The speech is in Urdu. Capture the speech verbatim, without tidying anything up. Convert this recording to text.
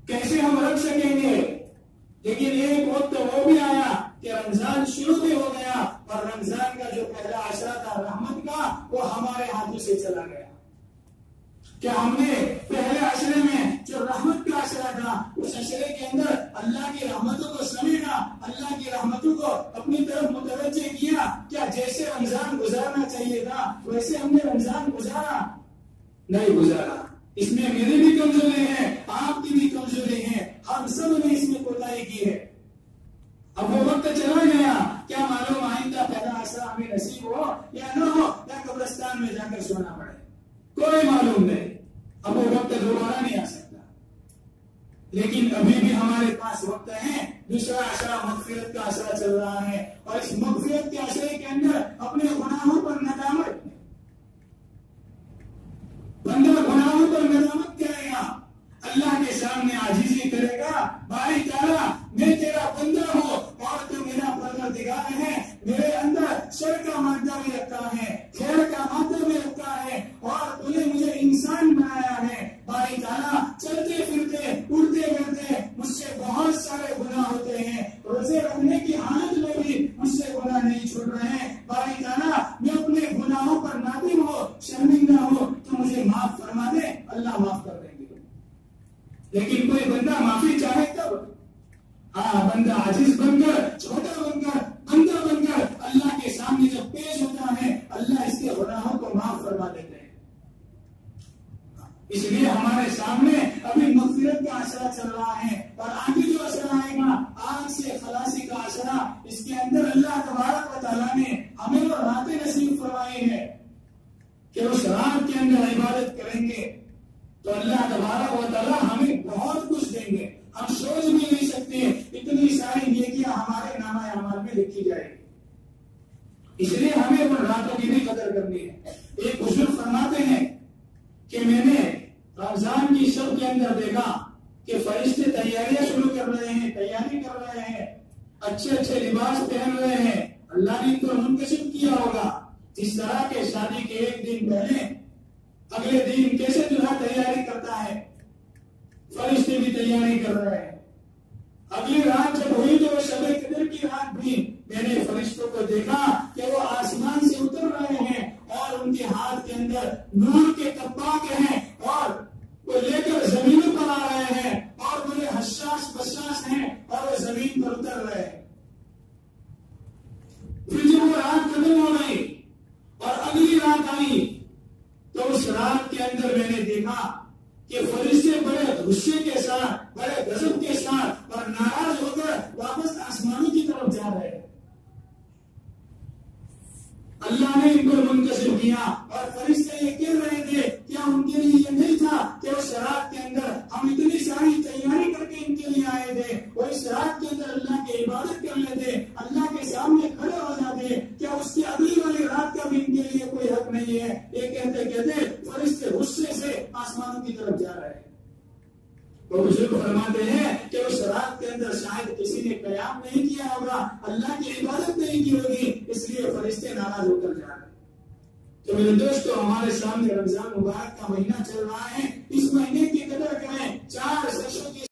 کیسے ہم رکھ سکیں گے؟ لیکن ایک وقت وہ بھی آیا کہ رمضان شروع بھی ہو گیا اور رمضان کا جو پہلا عشرہ تھا رحمت کا وہ ہمارے ہاتھوں سے چلا گیا. کیا ہم نے پہلے عشرے میں جو رحمت کا عشرہ تھا اس عشرے کے اندر اللہ کی رحمتوں کو سمیٹا، اللہ کی رحمتوں کو اپنی طرف متوجہ کیا؟ کیا جیسے رمضان گزارنا چاہیے تھا ویسے ہم نے رمضان گزارا؟ نہیں گزارا. اس میں میری بھی کمزوری ہے، آپ کی بھی کمزوری ہے، ہم سب نے اس میں کوتاہی کی ہے. اب وہ وقت چلا گیا، کیا معلوم آئندہ پہلا عشرہ ہمیں نصیب ہو یا نہ ہو، یا قبرستان میں جا کر سونا پڑے، کوئی معلوم نہیں. اب وہ وقت دوبارہ نہیں آ سکتا. لیکن ابھی بھی ہمارے پاس وقت ہے. دوسرا عشرہ مغفرت کا عشرہ چل رہا ہے اور اس مغفرت کے عشرے کے اندر اپنے گناہوں پر ندامت، بندہ گناہوں پر ندامت کرے گا، اللہ کے سامنے عاجزی کرے گا. باری تعالیٰ میں تیرا بندہ ہوں اور تو میرا پروردگار ہے، میرے اندر شر کا مادہ بھی رکھا ہے، خیر کا مادہ بھی رکھا ہے اور تو نے مجھے انسان بنایا ہے. باری تعالیٰ چلتے پھرتے اڑتے بیٹھتے مجھ سے بہت سارے گناہ ہوتے ہیں، روزے رکھنے کی حالت میں بھی مجھ سے گناہ نہیں چھوٹ رہے ہیں. باری تعالیٰ میں اپنے گناہوں پر نادم ہو، شرمندہ ہو، تو مجھے معاف فرما دے. اللہ معاف کر دیں گے. لیکن کوئی بندہ معافی چاہے تب، ہاں بندہ عاجز بن کر، چھوٹا بن کر، بندہ بن کر اللہ کے سامنے جب پیش ہوتا ہے اللہ اس کے گناہوں کو معاف فرما دیتے ہیں. اس لیے ہمارے سامنے ابھی مغفرت کا عشرہ چل رہا ہے اور آگے جو عشرہ آئے گا آگ سے خلاصی کا عشرہ، اس کے اندر اللہ تبارک و تعالیٰ نے ہمیں وہ راتیں نصیب فرمائی ہے کہ اس رات کے اندر عبادت کریں گے تو اللہ تبارک و تعالیٰ ہمیں بہت کچھ دیں گے. ہم سوچ بھی نہیں سکتے اتنی ساری نیکیاں ہمارے نامہ اعمال میں لکھی جائے گی. اس لیے ہمیں ان راتوں کی بھی قدر کرنی ہے. ایک بزرگ فرماتے ہیں کہ میں نے رمضان کی شب کے اندر دیکھا کہ فرشتے تیاریاں شروع کر رہے ہیں، تیاری کر رہے ہیں، اچھے اچھے لباس پہن رہے ہیں. اللہ نے ان کو منتخب کیا ہوگا جس طرح کے شادی کے ایک دن پہلے اگلے دن کیسے دلہا تیاری کرتا ہے، فرشتے بھی تیاری کر رہے ہیں. اگلی رات جب ہوئی تو شب قدر کی رات بھی میں نے فرشتوں کو دیکھا کہ وہ آسمان سے اتر رہے ہیں اور ان کے ہاتھ کے اندر نور کے کپاک ہیں اور وہ لے کر زمین پر آ رہے ہیں اور بڑے حساس بساس ہیں اور وہ زمین پر اتر رہے ہیں. پھر جب وہ رات ختم ہو گئی اور اگلی رات آئی تو اس رات کے اندر میں نے دیکھا کہ فرشتے بڑے غصے کے ساتھ، بڑے غضب کے ساتھ اور ناراض ہو کر واپس آسمانوں کی طرف جا رہے ہیں. اللہ نے ان کو منتخب کیا اور فرشتے یہ کہہ رہے تھے کیا ان کے لیے یہ نہیں تھا کہ اس رات کے اندر ہم اتنی ساری تیاری کر کے ان کے لیے آئے تھے، وہ اس رات کے اندر اللہ کی عبادت کر لیتے، اللہ کے سامنے کھڑے ہو جاتے، کیا اس کی اگلی والی رات کا بھی ان کے لیے کوئی حق نہیں ہے؟ یہ کہتے کہتے فرشتے غصے سے آسمانوں کی طرف جا رہے ہیں. وہ بزرگ فرماتے ہیں کہ اس رات کے اندر شاید کسی نے قیام نہیں کیا ہوگا، اللہ کی عبادت نہیں کی ہوگی، اس لیے فرشتے ناراض ہو کر جا رہے ہیں. تو میرے دوستو ہمارے سامنے رمضان مبارک کا مہینہ چل رہا ہے. اس مہینے